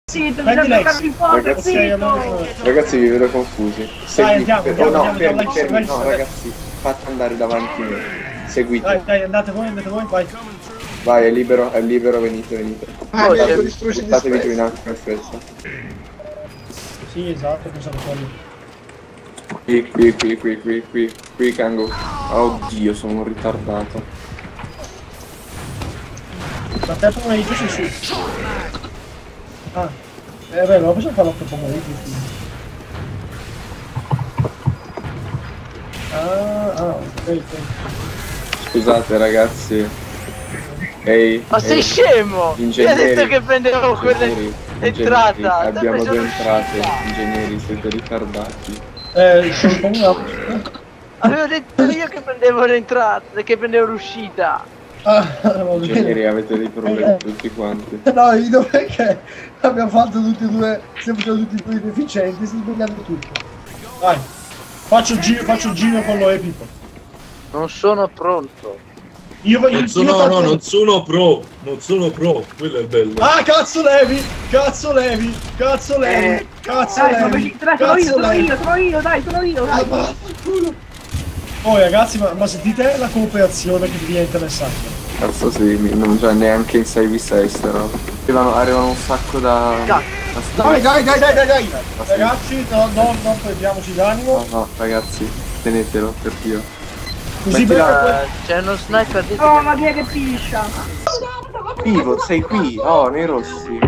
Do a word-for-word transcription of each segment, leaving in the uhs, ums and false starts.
Sì, bisogna toccare il fuoco, ragazzi, zitto! Ragazzi, vi vedo confusi. Dai, andiamo, andiamo, oh, no, andiamo, fermi, andiamo, fermi, andiamo, no, andiamo. ragazzi, fate andare davanti me. Seguite. Dai, dai, andate voi, andate voi, vai. Vai, è libero, è libero, venite, venite. Ah, Buttate- ecco, distruggi buttatevi di giù in acqua, spesso. Sì, esatto, pensavo quello. Qui, qui, qui, qui, qui, qui, qui, Kango. Oddio, sono un ritardato. La terza pomeriggio sei su. Ah, eh beh, ma possiamo farlo otto pomeriggio, sì. Ah, ah, ok, ok. Scusate, ragazzi. Ehi, Ma sei ehi, scemo! Io ho ingegneri, detto che prendevo quella ingegneri, entrata! ingegneri, T'ho abbiamo preso due l'uscita. entrate, ingegneri, siete ritardati. Eh, sono un po' una... Avevo detto io che prendevo l'entrata, che prendevo l'uscita! Ah, va Ingegneri, bene. avete dei problemi tutti quanti. No, io dove perché abbiamo fatto tutti e due, stiamo facendo tutti e due i deficienti, si sbagliando tutto. Vai, faccio il giro, faccio il giro con lo Pippo. Non sono pronto. Io voglio... Non sono, no, non sono pro, non sono pro, quello è bello. Ah, cazzo levi, cazzo levi, cazzo levi, Eh, cazzo Dai, levi, dai, sono io, cazzo sono levi. io, sono io, dai, sono io, Ah, dai. vaffanculo. Oh ragazzi, ma, ma sentite la cooperazione che diventa interessante. Cazzo sì, mi- non c'è neanche in sei vu sei sta roba. Arrivano, arrivano un sacco da... Cazzo. da Dai, dai, dai, dai, dai, dai. Ah, sì. Ragazzi, no, no, non perdiamoci d'animo. No, no, ragazzi, tenetelo, per Dio. Così mettila- per... Eh, C'è uno sniper dentro. Oh, ma chi è che piscia? Pivot, sei qui? Oh, nei rossi.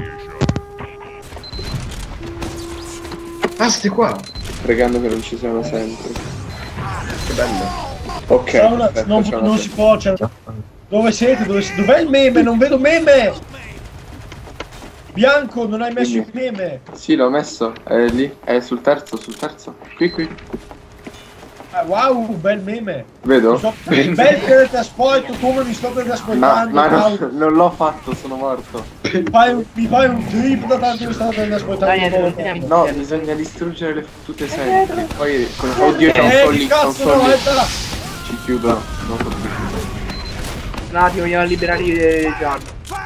Basti qua. Pregando che non ci siano sempre. Che bello. Ok, C'è una- perfetto, non, c'è una- non si può, c'è... Dove siete? Dove si- Dov'è il meme? Non vedo meme! Bianco, non hai messo il Dimmi. meme! Sì, l'ho messo, è lì, è sul terzo, sul terzo. Qui, qui. Ah, wow, bel meme! Vedo? Mi sto- Bel teletrasporto, come mi sto Ma, teletrasportando! ma wow. no, non l'ho fatto, sono morto. Mi fai un, mi fai un trip da tanto che stavo teletrasportando! Dai, andiamo. No, bisogna distruggere le fottute sempre. Poi, oddio, c'è un Eh, sol che lì, c'è un cazzo no, sol lì. aspetta! Ci chiudono, non so più. Un attimo, andiamo a liberare il Gian.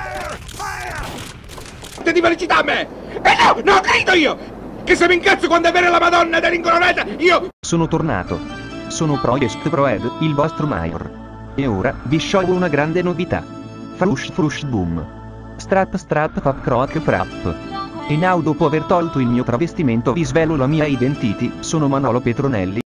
di felicità a me! E no, no, grido io! Che se mi incazzo quando è vera la Madonna dell'incoronata, io... Sono tornato. Sono Project Proed, il vostro Mayor. E ora vi sciolgo una grande novità. Frush frush boom. Strap strap pap croc prap. E now dopo aver tolto il mio travestimento vi svelo la mia identity, sono Manolo Petronelli.